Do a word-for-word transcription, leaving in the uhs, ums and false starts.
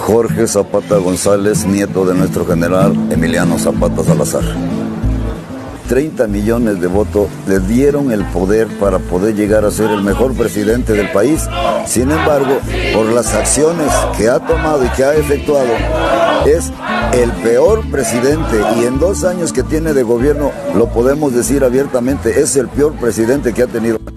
Jorge Zapata González, nieto de nuestro general Emiliano Zapata Salazar. treinta millones de votos le dieron el poder para poder llegar a ser el mejor presidente del país. Sin embargo, por las acciones que ha tomado y que ha efectuado, es el peor presidente, y en dos años que tiene de gobierno, lo podemos decir abiertamente, es el peor presidente que ha tenido.